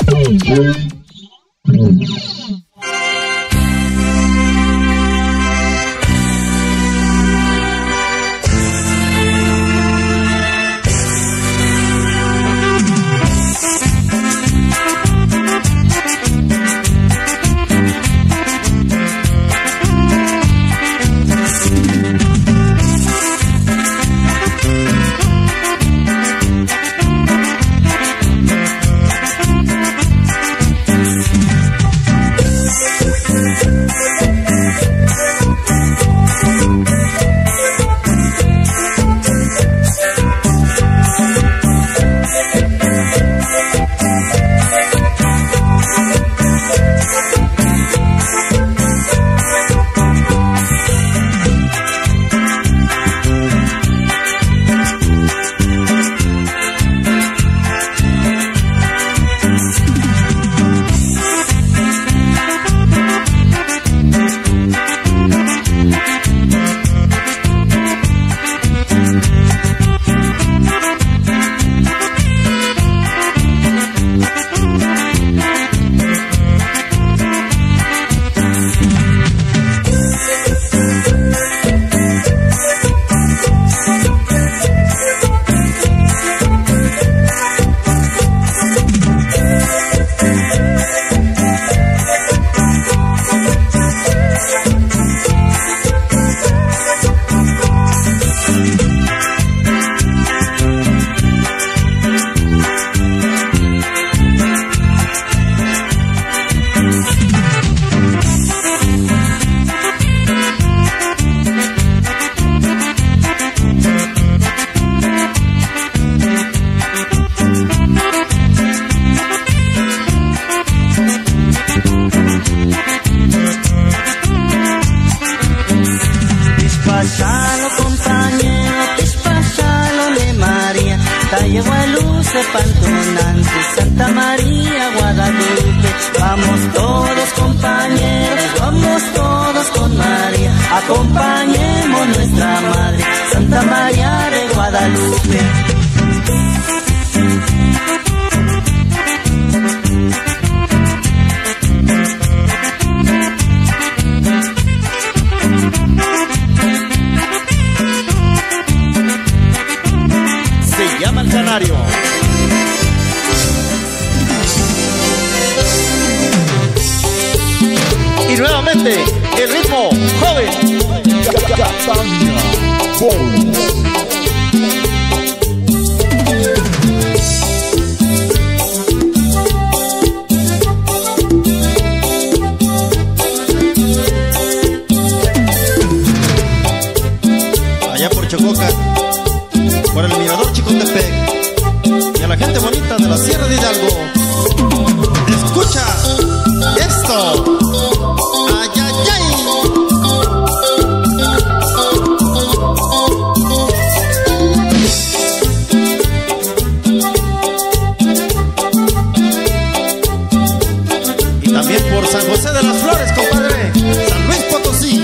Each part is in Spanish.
Pantonante, Santa María, Guadalupe. Vamos todos compañeros, vamos todos con María. Acompañemos nuestra Madre, Santa María de Guadalupe. Se llama el Canario. Y nuevamente, el ritmo joven. Castaña Boys. Allá por Chococa, por el Mirador Chicotepec, y a la gente bonita de la Sierra de Hidalgo. Escucha esto. Ay, ay, ay. Y también por San José de las Flores, compadre, San Luis Potosí.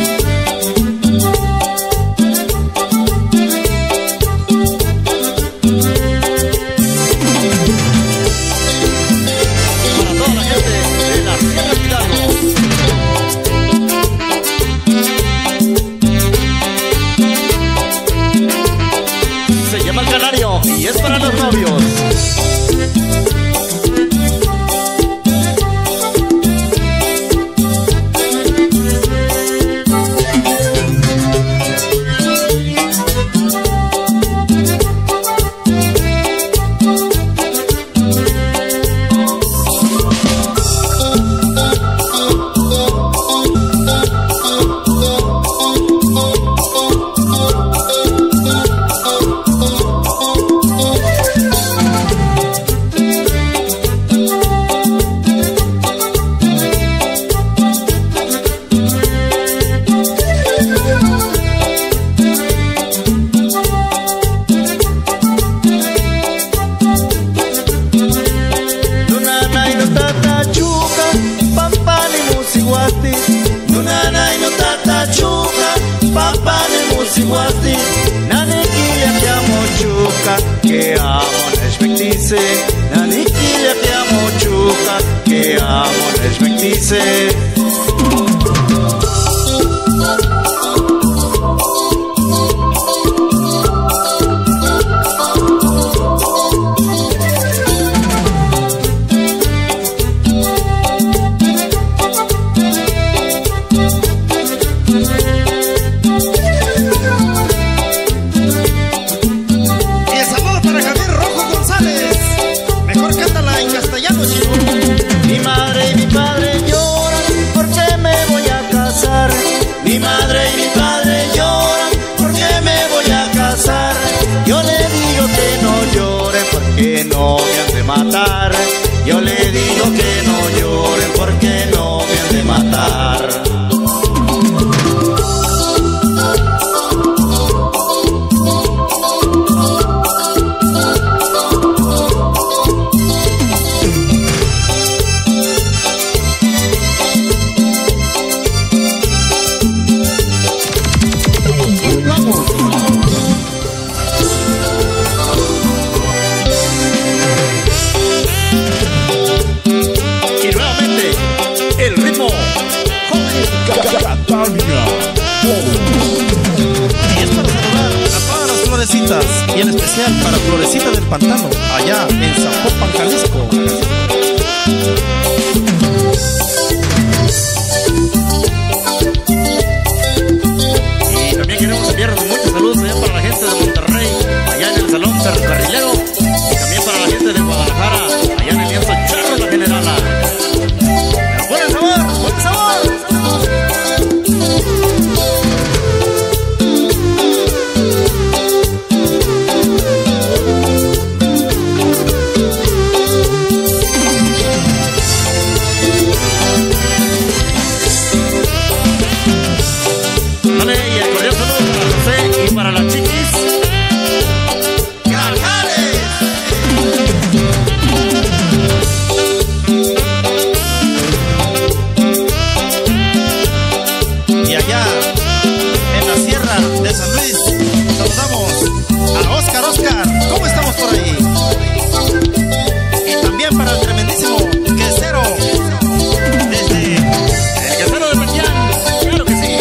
Y es para los novios. Que amo neshmektice, nanikilia que amo chuka, dice. Mi madre y mi padre lloran porque me voy a casar. Yo le digo que no lloren porque no me han de matar. Yo le digo que no lloren porque no me han de matar. Y es para saludar a todas las florecitas y en especial para Florecita del Pantano, allá en Zapopan, Jalisco. Y también queremos enviar muchos saludos allá para la gente de Monterrey, allá en el Salón Ferrocarrilero, y también para la gente de Guadalajara, allá en el lienzo Charro La Generala. Pero buen sabor, buen sabor. Para las chiquis Grajales. Y allá en la sierra de San Luis saludamos a Oscar. ¿Cómo estamos por ahí? Y también para el tremendísimo quesero desde el quesero de Petián. Claro que sí.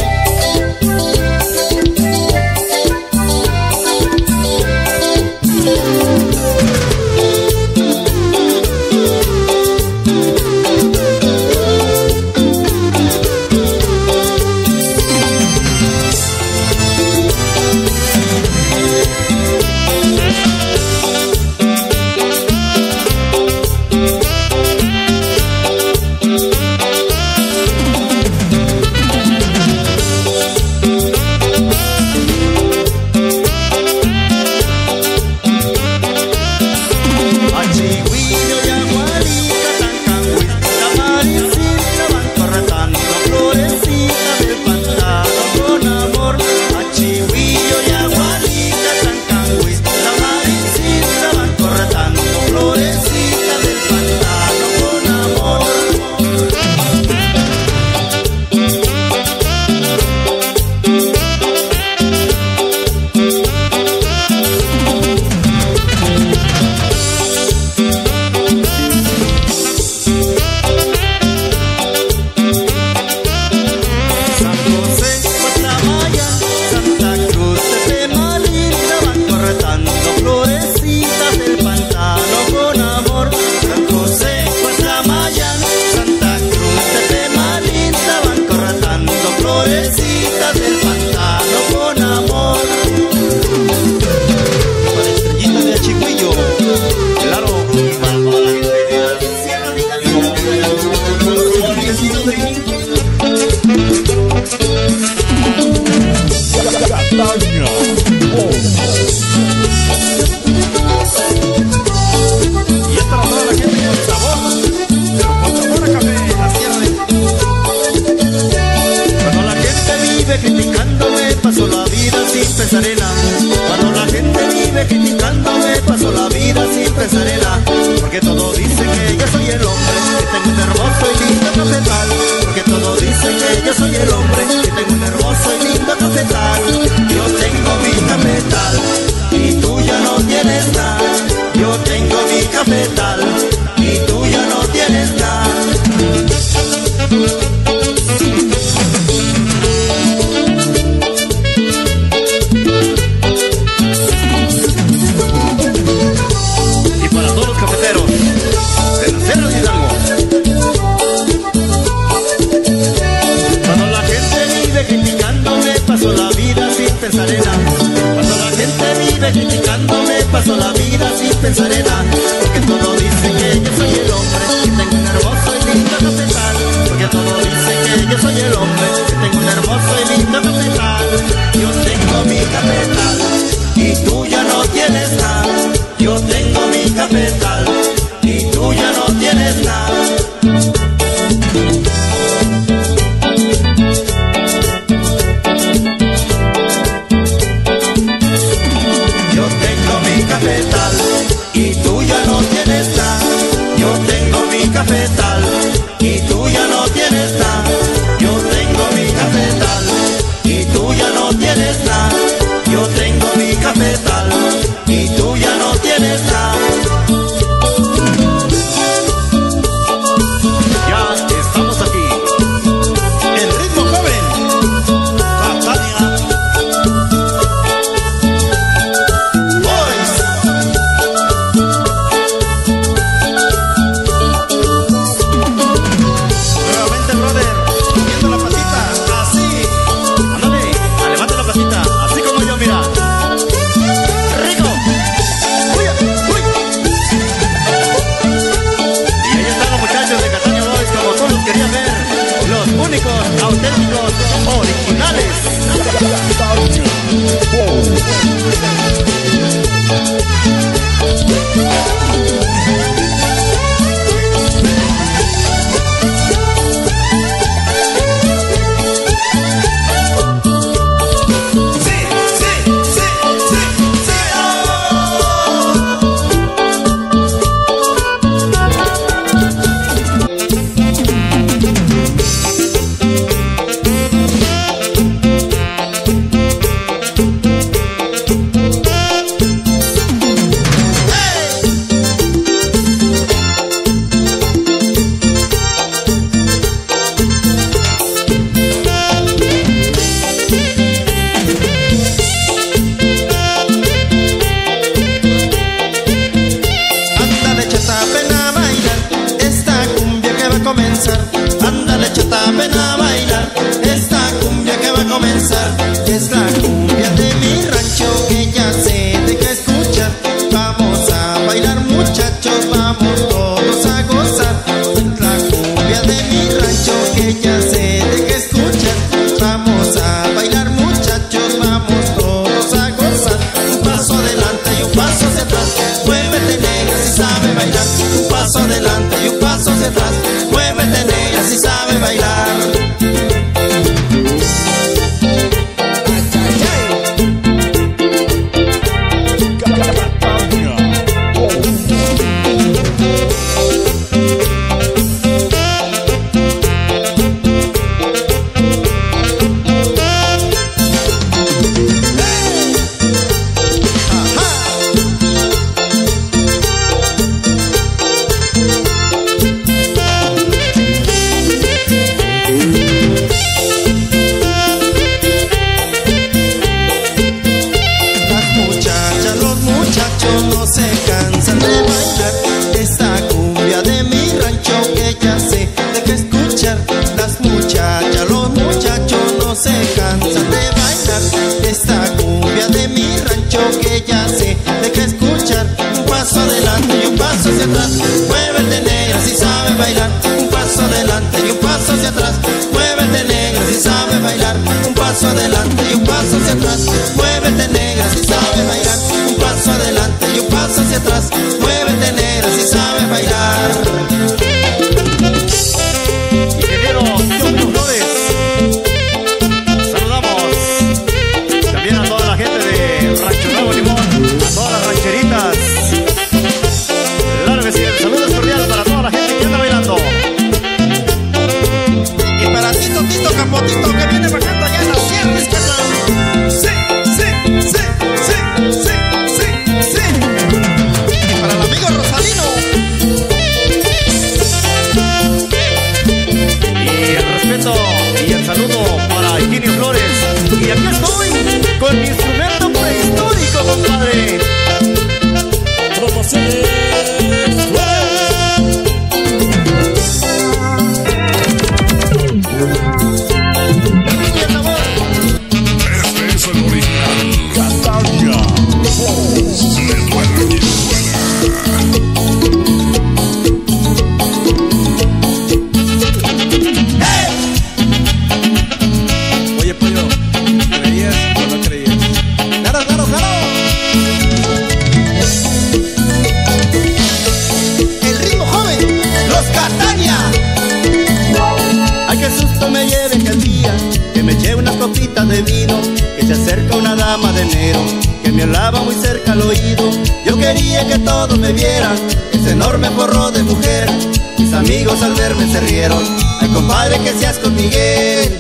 Cuando la gente vive criticándome, paso la vida sin pensar en nada. Porque todos dicen que yo soy el hombre, que tengo un hermoso y lindo cafetal. Porque todos dicen que yo soy el hombre, que tengo un hermoso y lindo cafetal. Yo tengo mi cafetal y tú ya no tienes nada. Yo tengo mi cafetal y tú ya no tienes nada. tengo mi cafetal y tú ya no tienes nada. Yo tengo mi cafetal y tú ya no tienes nada. Yo tengo mi cafetal y tú ya no tienes nada. Ya estamos aquí. El ritmo joven. Catania Boys. Nuevamente, brother, moviendo la patita, así. Ándale, levanta la patita, así como yo, mira. Rico. Uy, uy. Y ahí están los muchachos de Catania Boys, como tú los querías ver. Los únicos, auténticos, originales. Sí, sí, sí, sí, sí. Ándale, chata, ven a bailar esta cumbia que va a comenzar. Ándale, chata, ven a bailar esta cumbia que va a comenzar. Es la cumbia de mi rancho que ya se deja escuchar. Vamos a bailar, muchachos, vamos todos a gozar. Es la cumbia de mi rancho que ya se deja escuchar. Vamos a bailar, muchachos, vamos todos a gozar. Un paso adelante y un paso hacia atrás. Muévete, negra, si sabe bailar. Un paso adelante y un paso hacia atrás. Muévete, negra, si sabe bailar. Las muchachas, los muchachos no se cansan de bailar esta cumbia de mi rancho que ya se deja escuchar. Las muchachas, los muchachos no se cansan de bailar esta cumbia de mi rancho que ya se deja escuchar. Un paso adelante y un paso hacia atrás. Muévete, negra, si sabe bailar. Un paso adelante y un paso hacia atrás. Muévete, negra, si sabe bailar. Un paso adelante y un paso hacia atrás. Muévete, negra, si sabe bailar. Un paso adelante y un paso hacia atrás. Muévete, negra, si sabe bailar. Ingeniero Johnny Flores, saludamos también a toda la gente de Rancho Nuevo Limón, a todas las rancheritas. Claro que sí, el saludo es cordial para toda la gente que anda bailando. Y para Tito Capotito que viene bajando allá en la Sierra Izquierda. Sí, sí, sí, sí, sí, sí, sí. Y para el amigo Rosalino. Y el respeto y el saludo para Higinio Flores. Y aquí estoy con mi instrumento prehistórico, compadre. Promociones. Este es el original. Catania Boys. Le duele quien Oye, pollo, ¿creías o no creías? ¡Claro, claro, claro! El ritmo joven, los Catania. Ay, qué susto me lleve aquel día que me eché unas copitas de vino, que se acerca una dama de enero que me hablaba muy cerca al oído. Yo quería que todos me vieran ese enorme forro de mujer amigos al verme se rieron. Ay, compadre, que seas con Miguel.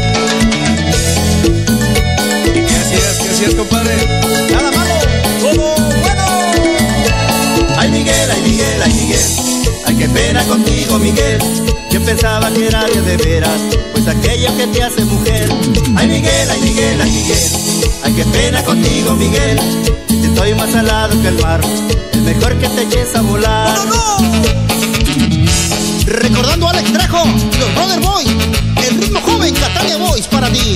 ¿Y qué hacías, compadre? Nada malo, todo bueno. Ay, Miguel, ay, Miguel, ay, Miguel. Ay, qué pena contigo, Miguel. Yo pensaba que era de veras, pues aquello que te hace mujer. Ay, Miguel, ay, Miguel, ay, Miguel. Ay, qué pena contigo, Miguel. Si estoy más salado que el mar, es mejor que te eches a volar. ¡No, no, no! Recordando a Alex Trejo, los Brother Boys, el ritmo joven Catania Boys para ti.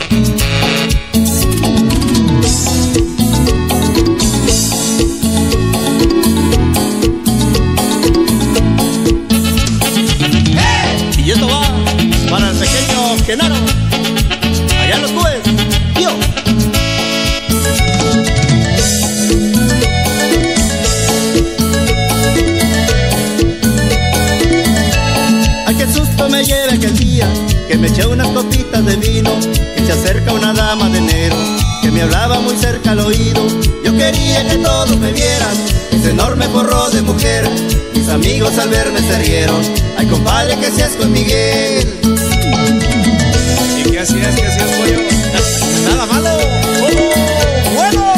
Y esto va para el pequeño Genaro, allá en los Cubes. Yo. Ay, qué susto me lleve aquel día que me eché unas copitas de vino, que se acerca una dama de negro que me hablaba muy cerca al oído. Yo quería que todos me vieran ese enorme forro de mujer. Mis amigos al verme se rieron. Ay, compadre, que seas con Miguel. ¿Y qué hacías, pollo? Nada malo, todo bueno.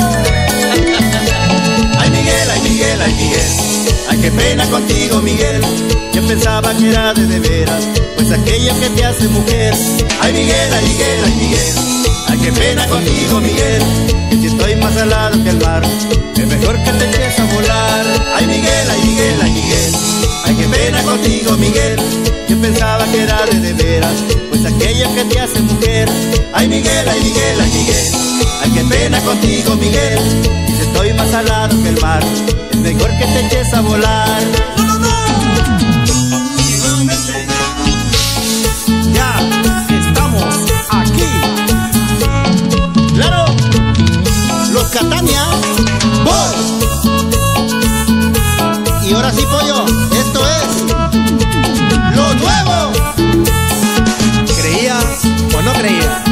Ay, Miguel, ay, Miguel, ay, Miguel. Ay, qué pena contigo, Miguel. Yo pensaba que era de veras, pues aquello que te hace mujer. Ay, Miguel, ay, Miguel, ay, Miguel. Ay, qué pena contigo, Miguel. Que si estoy más salado que el mar, es mejor que te eches a volar. Ay, Miguel, ay, Miguel, ay, Miguel. Ay, qué pena contigo, Miguel. Yo pensaba que era de veras, pues aquello que te hace mujer. Ay, Miguel, ay, Miguel, ay, Miguel. Ay, qué pena contigo, Miguel. Y si estoy más salado que el mar, es mejor que te eches a volar. ¡No, no, no! Ya estamos aquí. ¡Claro! Los Catania Boys. Y ahora sí, pollo, esto es lo nuevo. ¿Creías o no creías?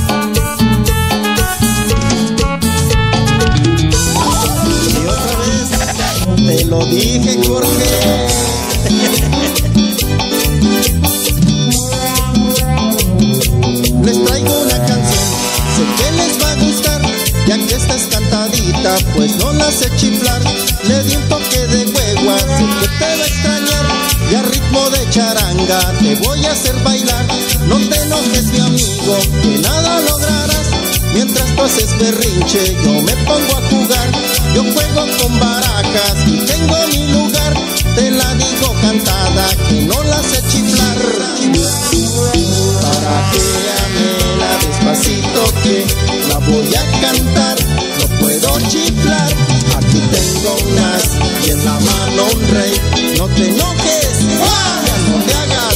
Y otra vez te lo dije, Jorge. Les traigo una canción, sé que les va a gustar, ya que esta es cantadita, pues no la sé chiflar. Le di un toque de huegua, sé que te va a extrañar, y a ritmo de charanga te voy a hacer bailar. No te enojes, mi amigo, que nada lograrás. Mientras tú haces berrinche, yo me pongo a jugar. Yo juego con barajas y tengo mi lugar. Te la digo cantada, que no la sé chiflar. Para que amela despacito, que la voy a cantar. No puedo chiflar, aquí tengo unas y en la mano un rey. No te enojes, ya no te hagas.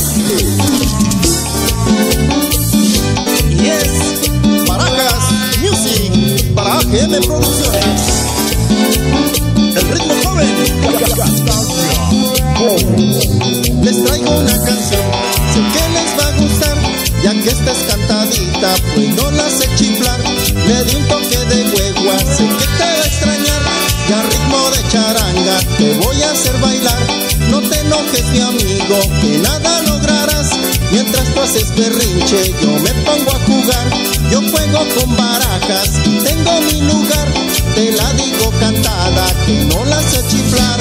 Y es Barajas Music para AGM Producciones. El ritmo joven. Les traigo una canción, sé que les va a gustar, ya que esta es cantadita, pues no la sé chiflar. Le di un toque de huegua, sé que te va a extrañar, y a ritmo de charanga te voy a hacer bailar. No te enojes, mi amigo, que nada lograrás. Mientras tú haces berrinche, yo me pongo a jugar. Yo juego con barajas y tengo mi lugar. Te la digo cantada, que no la sé chiflar.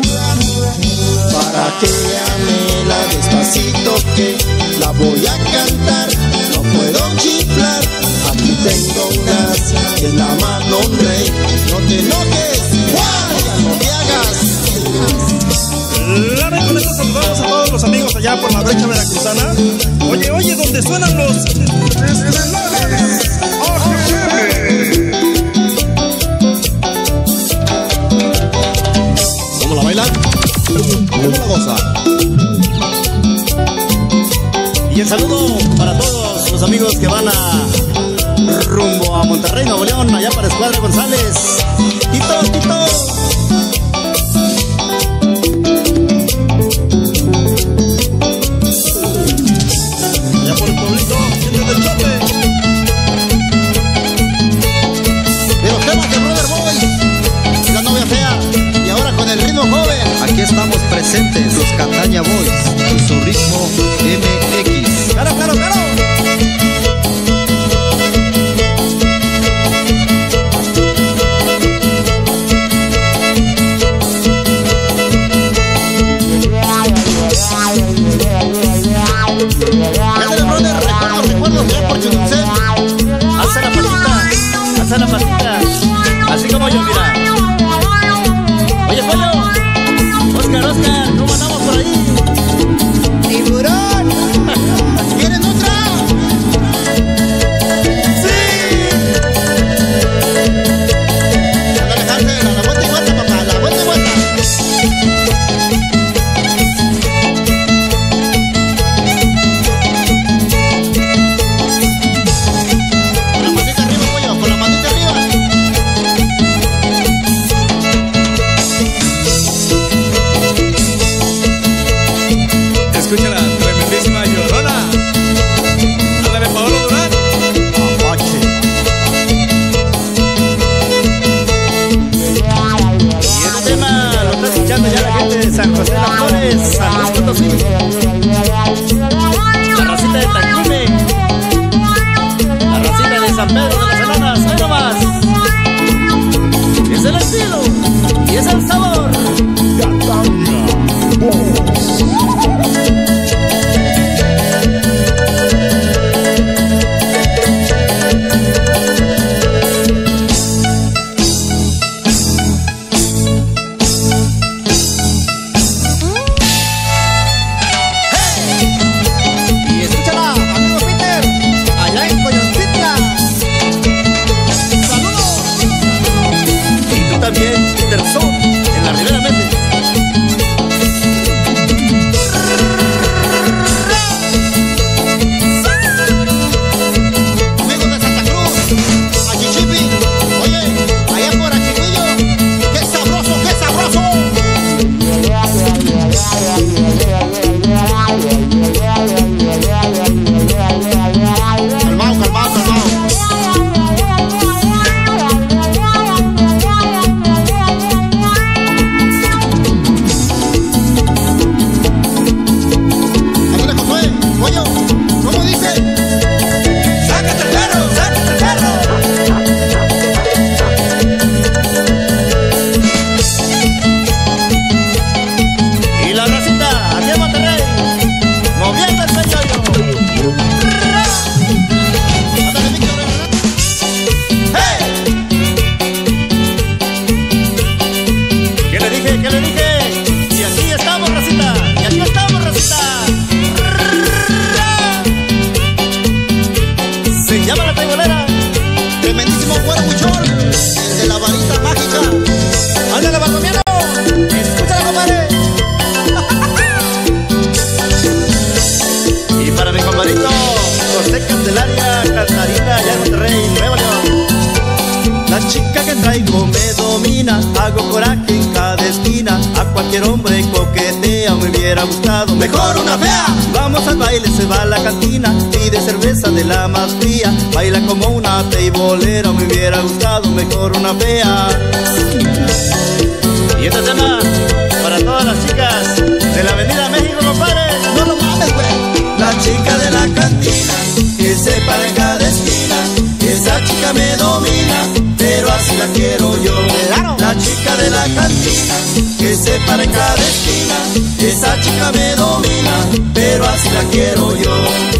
Para que amela despacito, que la voy a cantar. No puedo chiflar, aquí tengo unas y en la mano un rey. No te enojes, ya no te hagas. Claro, y con esto saludamos a todos los amigos allá por la brecha veracruzana. Oye, donde suenan los... ¿Cómo la bailan? ¿Cómo la goza? Y el saludo para todos los amigos que van a rumbo a Monterrey, Nuevo León, allá para Escuadra González. Tito, Tito. Allá por el pueblito, gente del Chope. De los temas de Brother Boys, La Novia Fea, y ahora con el ritmo joven. Aquí estamos presentes, los Catania Boys. Flores, San Luis Potosí. La racita de Taquime. La racita de San Pedro de las Enanas. Ahí nomás. Es el estilo y es el sabor. En la Ribera Méndez. Amigos de Santa Cruz, Achichipi, oye, allá por Achihuillo, qué sabroso, qué sabroso. Calmao, calmao, calmao. ¿Qué le dije? Y aquí estamos, racita. Y aquí estamos, racita. Se llama La Taibolera. Tremendísimo güero buchón, el de la varita mágica. ¡Ándale, Bardomiano! ¡Escúchala, compadre! Y para mi compadrito José Candelaria Catarina, allá en Monterrey, Nuevo León. La chica que traigo me domina, hago coraje en cada esquina. A cualquier hombre coquetea, me hubiera gustado mejor una fea. Vamos al baile, se va a la cantina, pide cerveza de la más fría. Baila como una teibolera, me hubiera gustado mejor una fea. Y este tema para todas las chicas de la Avenida México, compadre. No lo mames, güey. La chica de la cantina, que se para en cada esquina. Esa chica me domina, pero así la quiero yo. Claro. La chica de la cantina, que se para en cada esquina. Esa chica me domina, pero así la quiero yo.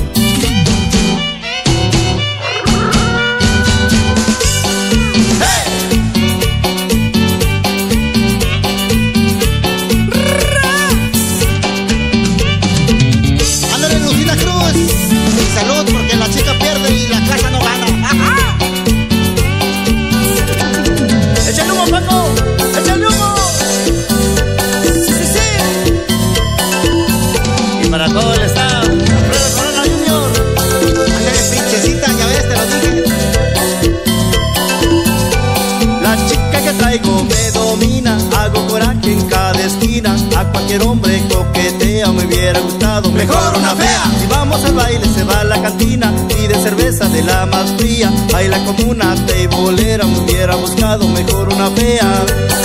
Ándale, Lucina Cruz. Y salud, porque la chica pierde y la casa no gana. ¡Échale humo, Paco! ¡Échale humo! ¡Sí, sí, sí! Y para todo el staff, Alfredo Corona Junior. Ándale, pinchecita, ya ves, te lo dije. La chica que traigo me domina, hago coraje en cada esquina. A cualquier hombre coquetea, me hubiera gustado mejor una fea. Si vamos al baile, se va a la cantina, pide cerveza de la más fría. Baila como una teibolera, me hubiera buscado mejor una fea.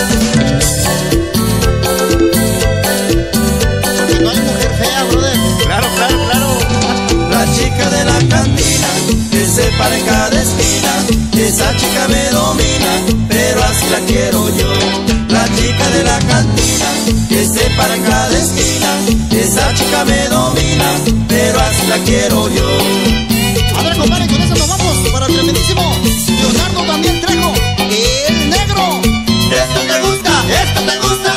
Porque no hay mujer fea, brother. Claro, claro, claro. La chica de la cantina, que se para en cada esquina. Esa chica me domina, pero así la quiero yo. La chica de la cantina, que se para en cada esquina. Esa chica me domina, pero así la quiero yo. Ándale, compadre, con eso nos vamos para el tremendísimo Leonardo Daniel Trejo, el negro. Esto te gusta, esto te gusta.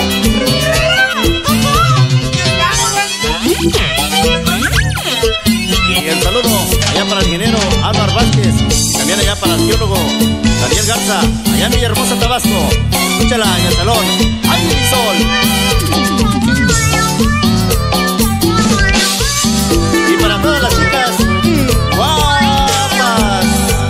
Y el saludo allá para el ingeniero Álvaro Vázquez, y también allá para el geólogo Daniel Garza, allá en Villahermosa, Tabasco. Escúchala en el salón. ¡Ay, mi sol! Y para todas las chicas guapas.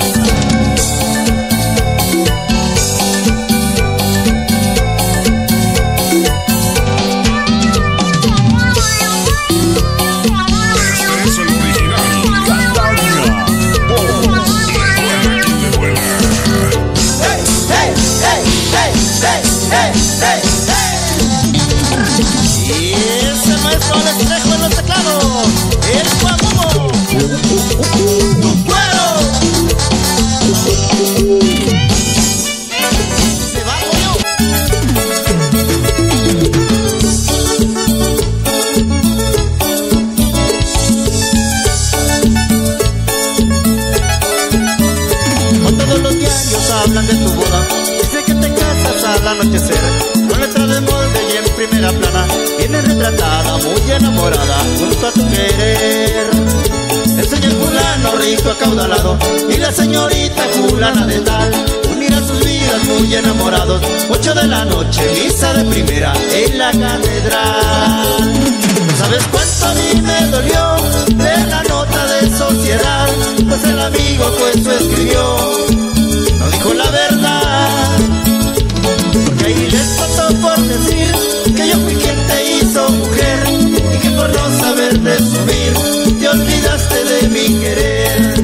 Este es el original. Catania. Le duele. ¡Hey, hey, hey, hey, hey, hey, hey, hey! maestro Alex Trejo en los teclados, el Guagumo, tu cuero. Se va pollo. Con todos los diarios hablan de tu boda, dice que te casas al anochecer, con letra de molde y en primera plana viene retratada, muy enamorada, junto a tu querer. El señor fulano rico acaudalado y la señorita fulana de tal unirán sus vidas muy enamorados. 8 de la noche, misa de primera en la catedral. ¿Sabes cuánto a mí me dolió leer la nota de sociedad? Pues el amigo que eso escribió no dijo la verdad, porque ahí les pasó por decir que yo fui quien te hizo mujer y que por no saber presumir te olvidaste de mi querer.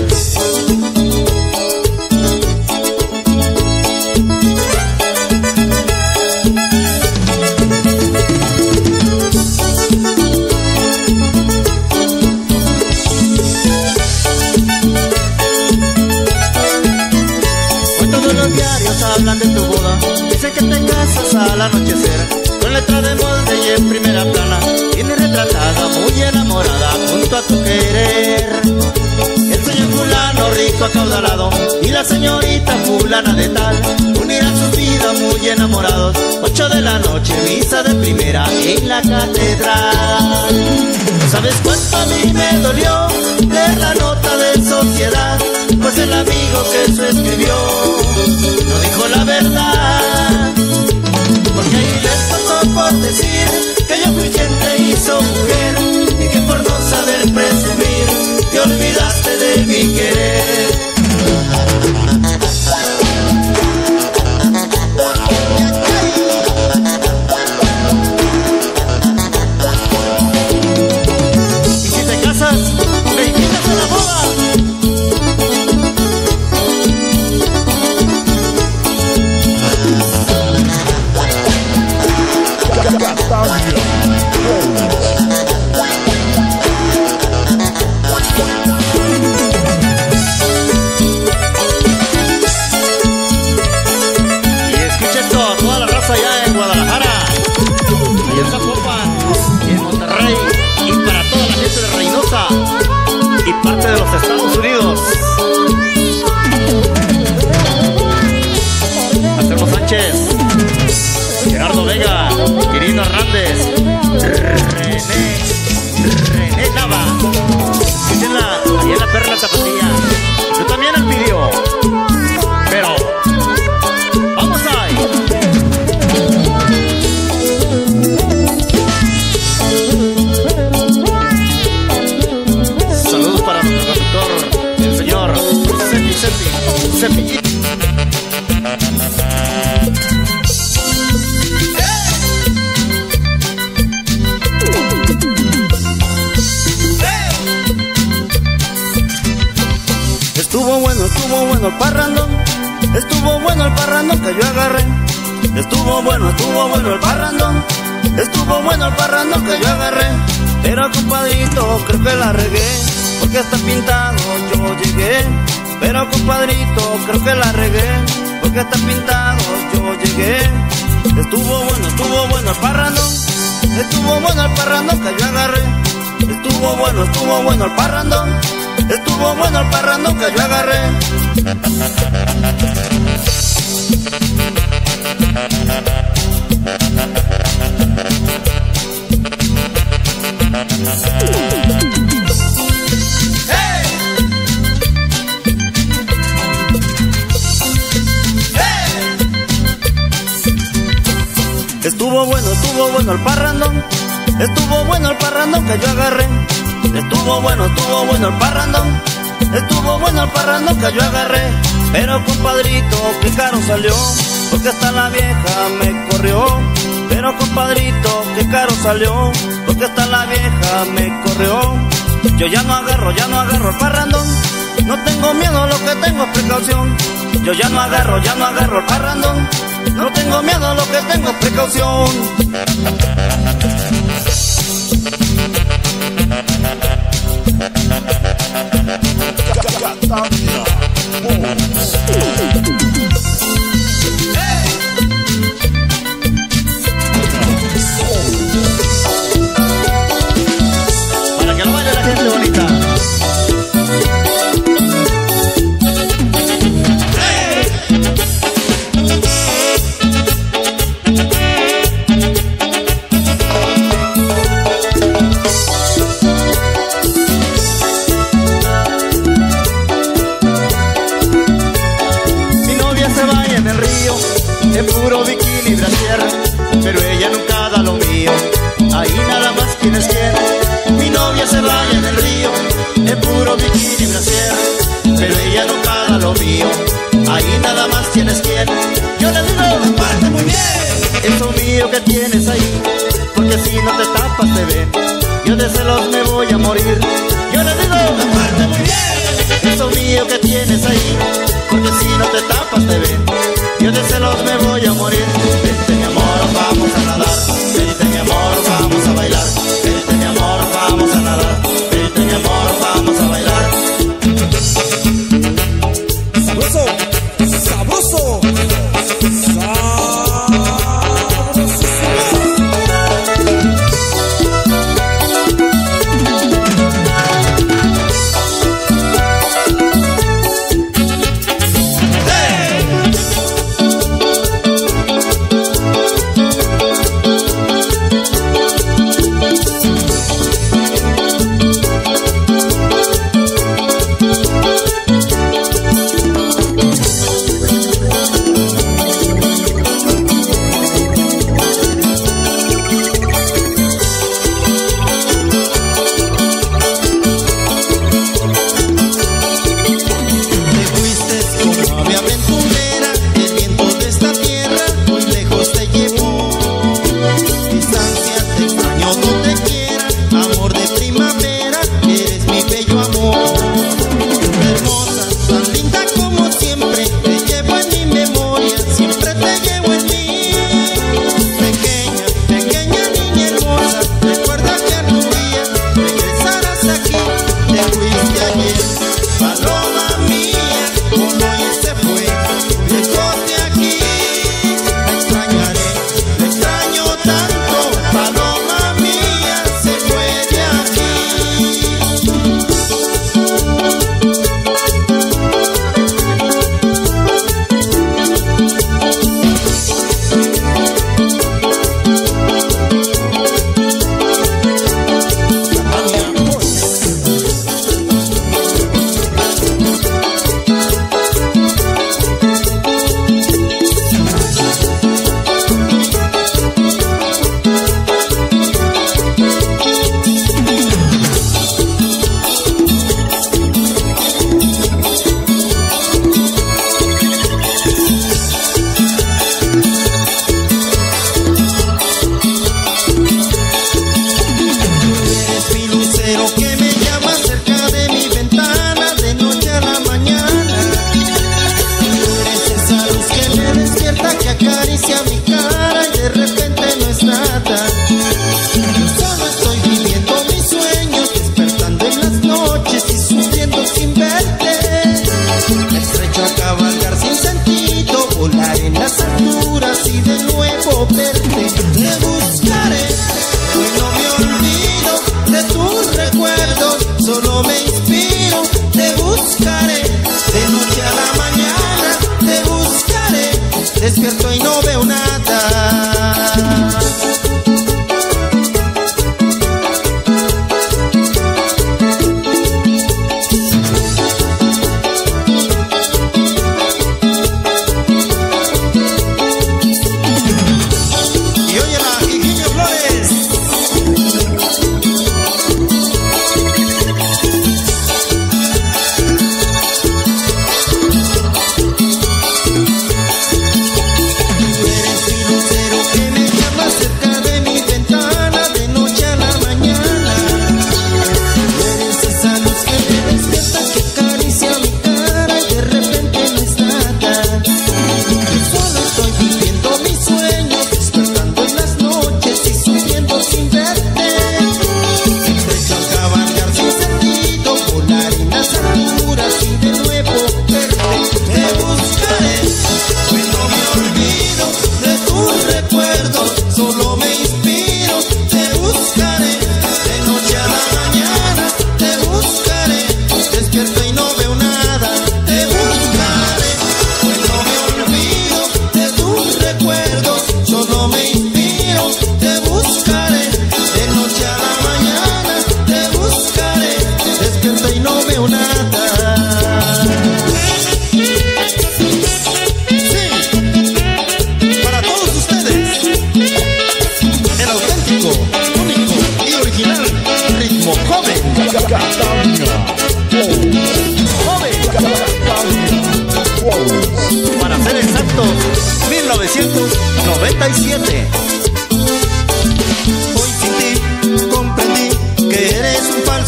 Los diarios hablan de tu boda, dicen que te casas al anochecer, con letra de molde y en primera plana viene retratada, muy enamorada, junto a tu querer. El señor fulano rico acaudalado y la señorita fulana de tal unirán sus vidas muy enamorados. 8 de la noche, misa de primera en la catedral. ¿Sabes cuánto a mí me dolió leer la nota de sociedad? Pues el amigo que eso escribió no dijo la verdad, porque ahí les pasó por decir que yo fui quien te hizo mujer y que por no saber presumir te olvidaste de mi querer. Y si te casas, me invitas a la boda. Y escucha esto a toda la raza allá en Guadalajara, allá en Zapopan, en Monterrey y para toda la gente de Reynosa y parte de los Estados Unidos. Anselmo Sánchez, Gerardo Vega, Quirino Hernández, René Nava, escúchenla, ahí en la Perla Tapatía. Yo también el video, pero vamos ahí. Saludos para nuestro conductor, el señor Sepi. Estuvo bueno el parrandón, estuvo bueno el parrandón que yo agarré. Estuvo bueno el parrandón, estuvo bueno el parrandón que yo agarré. Pero compadrito, creo que la regué, porque está pintado yo llegué. Pero compadrito, creo que la regué, porque está pintado yo llegué. Estuvo bueno el parrandón, estuvo bueno el parrandón que yo agarré. Estuvo bueno el parrandón, estuvo bueno el parrandón que yo agarré. Estuvo bueno el parrandón, estuvo bueno el parrandón que yo agarré. Estuvo bueno el parrandón, estuvo bueno el parrandón que yo agarré. Pero compadrito, qué caro salió, porque hasta la vieja me corrió. Pero compadrito, qué caro salió, porque hasta la vieja me corrió. Yo ya no agarro el parrandón, no tengo miedo, lo que tengo es precaución. Yo ya no agarro el parrandón, no tengo miedo, lo que tengo es precaución. bien. Mi novia se baña en el río, en puro bikini brasier, pero ella no paga lo mío, ahí nada más tienes quien. Yo le digo, parte muy bien, eso mío que tienes ahí, porque si no te tapas te ven, yo de celos me voy a morir. Yo le digo, parte muy bien, eso mío que tienes ahí, porque si no te tapas te ven, yo de celos me voy a morir. Vente mi amor, vamos a nadar, vente mi amor, vamos a bailar, vente mi amor, vamos a nadar, vente mi amor, vamos a bailar. Sabroso, sabroso,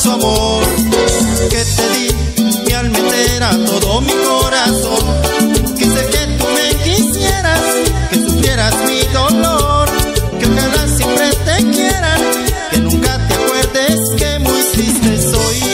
falso amor que te di, mi alma entera, todo mi corazón. Quise que tú me quisieras, que supieras mi dolor, que ojalá siempre te quieran, que nunca te acuerdes que muy triste soy.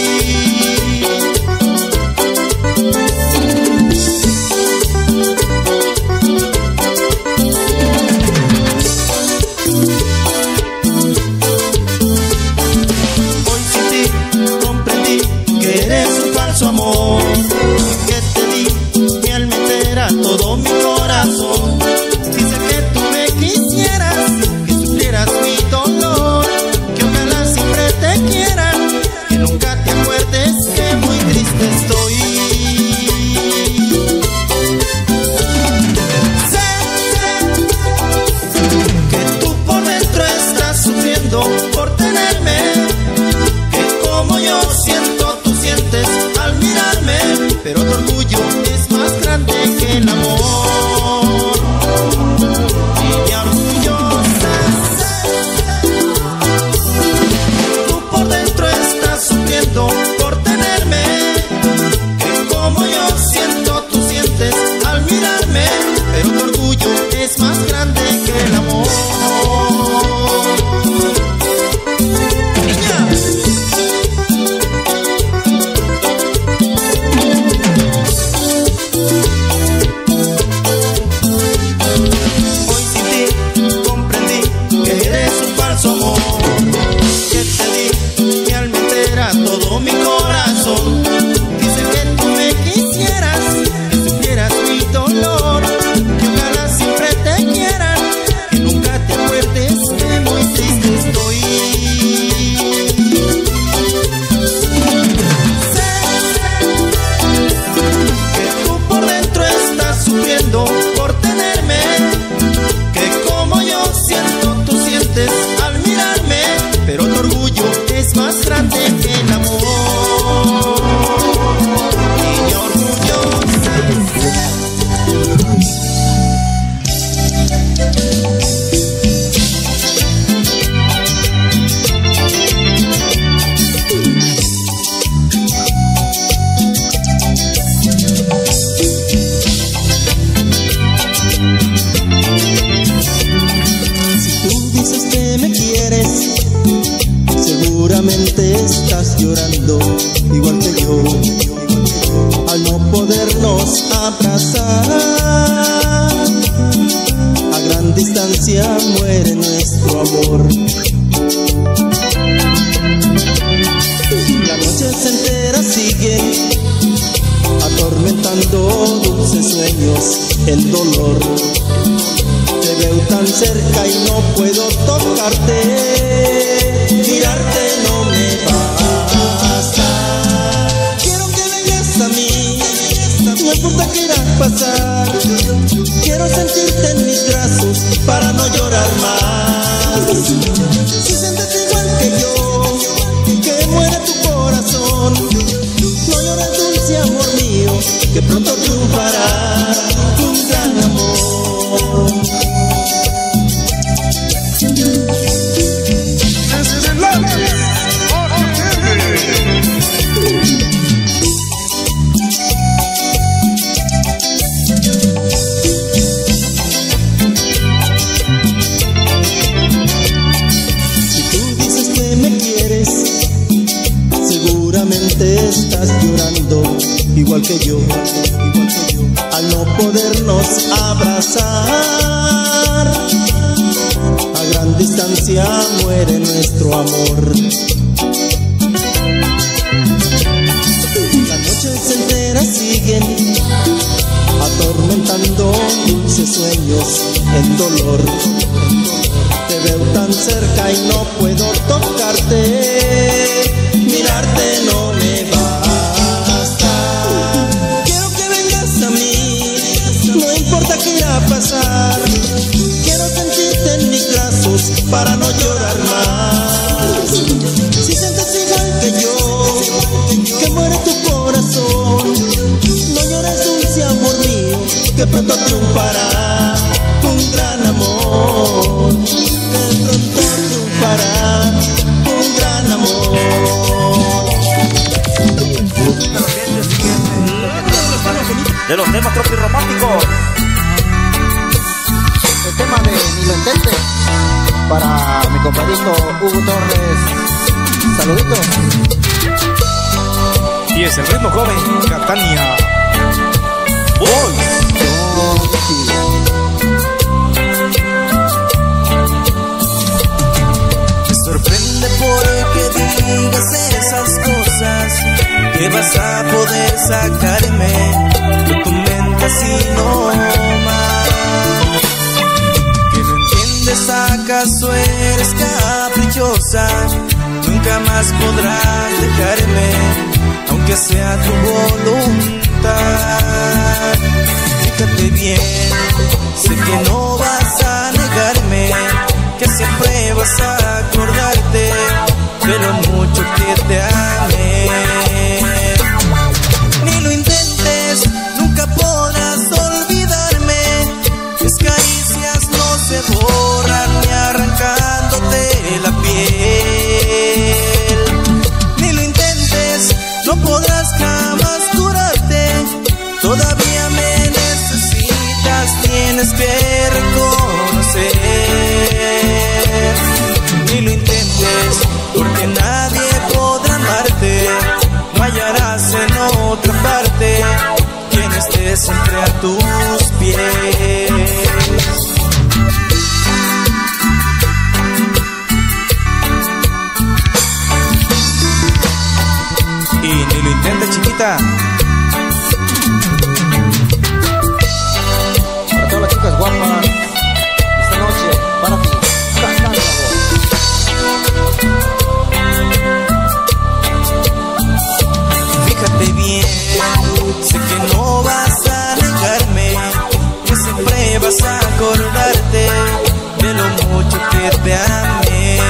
Hoy sin ti comprendí que eres un falso amor, que te di mi alma entera, todo mi corazón. Quise que tú me quisieras, que supieras mi dolor, que ojalá siempre te quieran, que nunca te acuerdes que muy triste estoy. Sé que tú por dentro estás sufriendo por tenerme, que como yo siento tú sientes al mirarme, pero tu orgullo es más grande que el amor. Niña orgullosa, tú por dentro estás sufriendo por tenerme, que como yo siento tú sientes al mirarme, pero tu orgullo es más grande que el amor. Niña. Hoy sin ti comprendí que eres un falso amor, que te di mi alma entera, todo mi corazón. Quise que tú me quisieras, que supieras mi dolor, que ojalá siempre te quieran, que nunca te acuerdes que muy triste estoy. Sé que tú por dentro estás sufriendo por tenerme, que como yo siento tú sientes al mirarme, pero tu orgullo es más grande que el amor. Niña orgullosa. Si tú dices que me quieres, seguramente estás llorando igual que yo, al no podernos abrazar. A gran distancia muere nuestro amor. La noche entera sigue atormentando dulces sueños, el dolor. Te veo tan cerca y no puedo tocarte, mirarte no me basta. Quiero que vengas a mí, no importa qué irá a pasar. Quiero sentirte en mis brazos para no llorar más. Si sientes igual que yo, que muere tu corazón, no llores dulce amor mío, que pronto triunfará un gran amor. Si tú dices que me quieres, seguramente estás llorando igual que yo, al no podernos abrazar. A gran distancia muere nuestro amor. Las noches enteras siguen atormentando dulces sueños, el dolor. Te veo tan cerca y no puedo tocarte, mirarte no me basta. Quiero que vengas a mí, no importa qué irá a pasar. Quiero sentirte en mis brazos para no llorar más. Si sientes igual que yo, que muere tu corazón, no llores dulce amor mío, que pronto triunfará un gran amor, que pronto triunfará Hugo Torres. Saluditos. Y es el ritmo joven, Catania Boys. Me sorprende porque digas esas cosas, que vas a poder sacarme de tu mente así nomás. Que no entiendes, acaso eres caprichosa, nunca más podrás dejarme, aunque sea tu voluntad. Fíjate bien, sé que no vas a negarme, que siempre vas a acordarte de lo mucho que te amé. Ni lo intentes, nunca podrás olvidarme. Mis caricias no se borran ni arrancándote la piel. Ni lo intentes, no podrás jamás curarte. Todavía me necesitas, tienes que reconocer. Ni lo intentes, porque nadie podrá amarte. No hallarás en otra parte quien esté siempre a tus pies. Y ni lo intentes, chiquita. Para todas las chicas guapas, esta noche, para ti, Catania Boys. Fíjate bien, sé que no vas a negarme, que siempre vas a acordarte de lo mucho que te amé.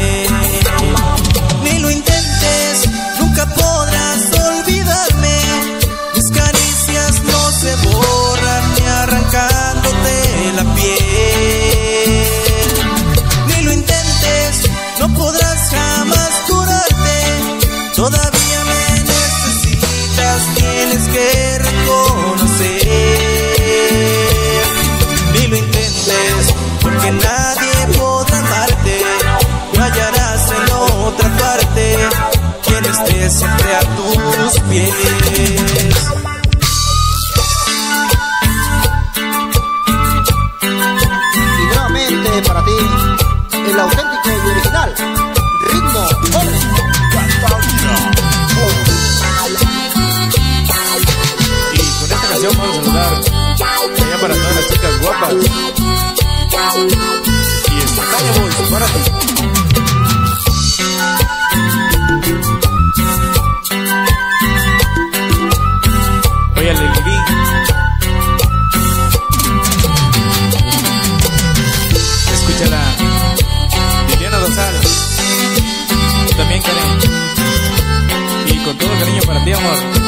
Ni lo intentes, nunca podrás olvidarme. Mis caricias no se borran ni arrancándote la piel. Ni lo intentes, no podrás jamás curarte. Todavía me necesitas, tienes que reconocer. Ni lo intentes, porque nadie podrá amarte. No hallarás en otra parte quien esté siempre a tus pies. Y nuevamente para ti, el auténtico y original ritmo joven. Y con esta canción vamos a saludar allá para todas las chicas guapas. Y es Catania Boys para ti. Oye, el Lili. Escúchala. Liliana Dosal. Tú también, Karen. Y con todo cariño para ti, amor.